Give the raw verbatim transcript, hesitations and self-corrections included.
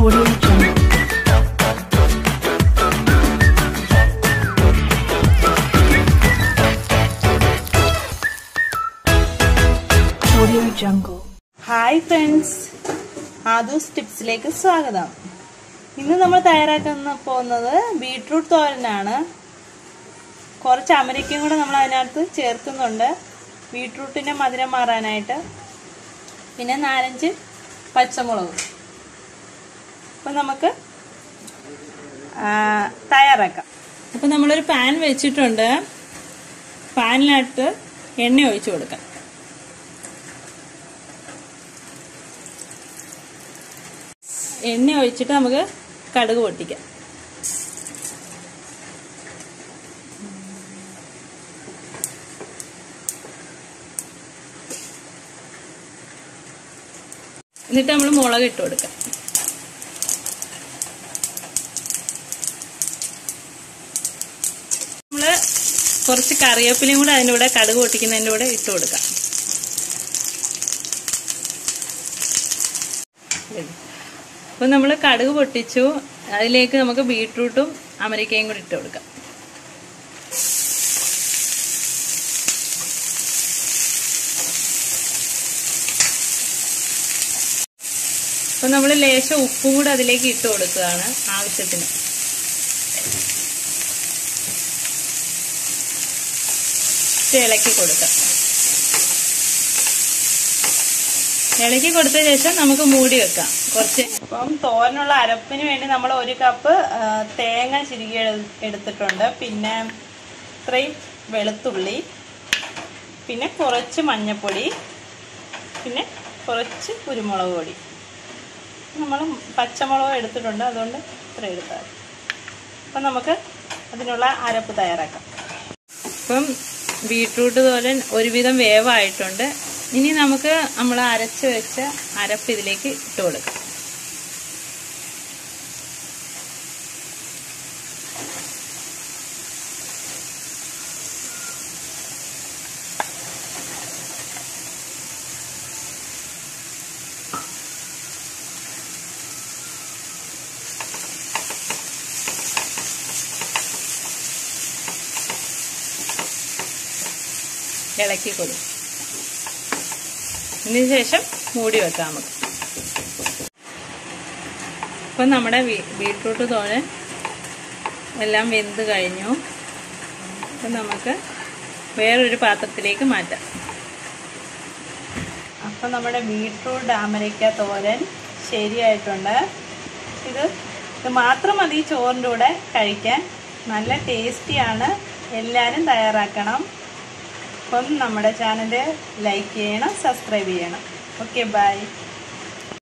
Audio Jungle. Audio Jungle. Hi friends, Adu's Tipsലേക്ക് സ്വാഗതം. ഇന്ന് നമ്മൾ തയ്യാറാക്കാൻ പോകുന്നത് ബീറ്റ്റൂട്ട് തോരനാണ്. കുറച്ച് അമരിക്കയും കൂടെ നമ്മൾ അതിനകത്ത് ചേർക്കുന്നുണ്ട്. ബീറ്റ്റൂട്ടിന്റെ മധുരം മാറാനായിട്ട്. പിന്നെ നാലഞ്ച് പച്ചമുളക്. അപ്പോൾ നമുക്ക് തയ്യാറാക്കാം. അപ്പോൾ നമ്മളൊരു പാൻ വെച്ചിട്ടുണ്ട്. പാനിനകത്ത് എണ്ണ ഒഴിച്ചു കൊടുക്കാം. എണ്ണ ഒഴിച്ചിട്ട് നമുക്ക് കടുക് പൊട്ടിക്കാം. എന്നിട്ട് നമ്മൾ മുളക് ഇട്ട് കൊടുക്കാം. നമ്മള് കുറച്ച് കറിവേപ്പിലയും കൂടെ അതിൻ്റെ കൂടെ കടുക് പൊട്ടിക്കുന്നതിൻ്റെ കൂടെ ഇട്ട് കൊടുക്കാം. അപ്പോൾ നമ്മൾ കടുക് പൊട്ടിച്ചു. അതിലേക്ക് നമുക്ക് ബീട്രൂട്ടും അമരിക്കയും കൂടി ഇട്ട് കൊടുക്കാം. അപ്പോൾ നമ്മൾ ലേശം ഉപ്പും കൂടെ അതിലേക്ക് ഇട്ട് കൊടുക്കുകയാണ് ആവശ്യത്തിന്. ഇളക്കി കൊടുക്കാം. ഇളക്കി കൊടുത്ത ശേഷം നമുക്ക് മൂടി വെക്കാം കുറച്ച്. ഇപ്പം തോരനുള്ള അരപ്പിന് വേണ്ടി നമ്മൾ ഒരു കപ്പ് തേങ്ങ ചിരുകി എടുത്തിട്ടുണ്ട്. പിന്നെ ഇത്രയും വെളുത്തുള്ളി, പിന്നെ കുറച്ച് മഞ്ഞൾപ്പൊടി, പിന്നെ കുറച്ച് കുരുമുളക് പൊടി. നമ്മൾ പച്ചമുളക് എടുത്തിട്ടുണ്ട്, അതുകൊണ്ട് ഇത്ര എടുത്താൽ. അപ്പം നമുക്ക് അതിനുള്ള അരപ്പ് തയ്യാറാക്കാം. ഇപ്പം ബീട്രൂട്ട് തോരൻ ഒരുവിധം വേവായിട്ടുണ്ട്. ഇനി നമുക്ക് നമ്മൾ അരച്ച് വെച്ച അരപ്പ് ഇതിലേക്ക് ഇട്ട് കൊടുക്കാം. ഇളക്കി കൊടുക്കും. ഇതിന് ശേഷം മൂടി വെക്കാം നമുക്ക്. ഇപ്പം നമ്മുടെ ബീട്രൂട്ട് തോരൻ എല്ലാം വെന്ത് കഴിഞ്ഞു. അപ്പം നമുക്ക് വേറൊരു പാത്രത്തിലേക്ക് മാറ്റാം. അപ്പം നമ്മുടെ ബീട്രൂട്ട് അമരിക്ക തോരൻ ശരിയായിട്ടുണ്ട്. ഇത് ഇത് മാത്രം മതി ചോറിൻ്റെ കൂടെ കഴിക്കാൻ. നല്ല ടേസ്റ്റിയാണ്. എല്ലാവരും തയ്യാറാക്കണം. അപ്പം നമ്മുടെ ചാനൽ ലൈക്ക് ചെയ്യണം, സബ്സ്ക്രൈബ് ചെയ്യണം. Okay, by.